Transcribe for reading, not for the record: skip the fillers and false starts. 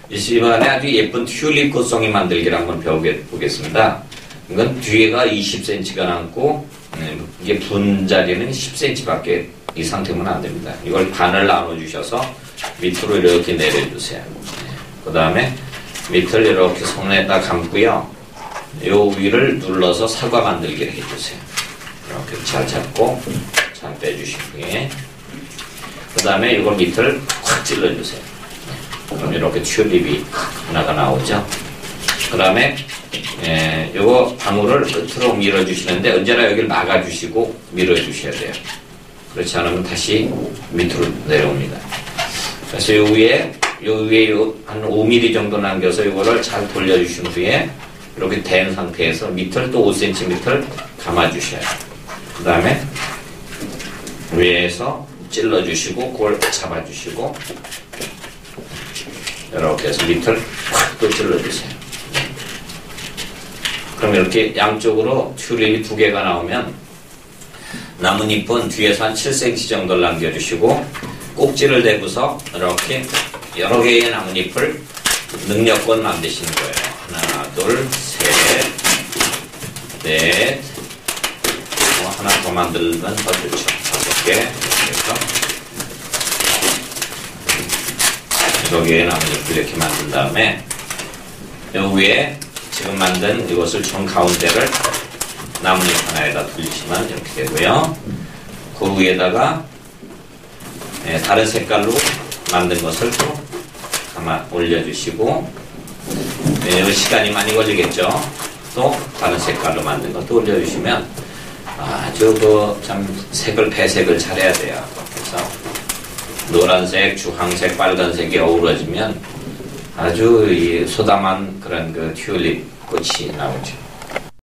이 시간에 아주 예쁜 튤립 꽃송이 만들기를 한번 배워보겠습니다. 이건 뒤에가 20cm가 남고 이게 분자리는 10cm밖에 이상 되면 안 됩니다. 이걸 반을 나눠주셔서 밑으로 이렇게 내려주세요. 그 다음에 밑을 이렇게 손에다 감고요. 요 위를 눌러서 사과 만들기를 해주세요. 이렇게 잘 잡고 잘 빼주시고요. 그 다음에 이걸 밑을 확 찔러주세요. 그럼 이렇게 튤립이 하나가 나오죠. 그 다음에 요거 방울을 끝으로 밀어주시는데 언제나 여기를 막아주시고 밀어주셔야 돼요. 그렇지 않으면 다시 밑으로 내려옵니다. 그래서 요 위에 한 5mm 정도 남겨서 이거를 잘 돌려주신 후에 이렇게 된 상태에서 밑을 또 5cm 감아주셔요. 그 다음에 위에서 찔러주시고 그걸 잡아주시고 이렇게 해서 밑을 확 또 찔러주세요. 그럼 이렇게 양쪽으로 튤립이 2개가 나오면 나뭇잎은 뒤에서 한 7cm 정도를 남겨주시고 꼭지를 대고서 이렇게 여러 개의 나뭇잎을 능력껏 만드시는 거예요. 하나, 둘, 셋, 넷, 하나 더 만들면 더 좋죠. 5개, 그래서 여러 개의 나뭇잎을 이렇게 만든 다음에 요 위에 지금 만든 이것을 정 가운데를 나뭇잎 하나에다 돌리시면 이렇게 되고요. 그 위에다가 다른 색깔로 만든 것을 또 올려주시고 시간이 많이 걸리겠죠. 또 다른 색깔로 만든 것도 올려주시면 아주 참 배색을 잘해야 돼요. 그래서 노란색, 주황색, 빨간색이 어우러지면 아주 이 소담한 그런 그 튤립 꽃이 나오죠.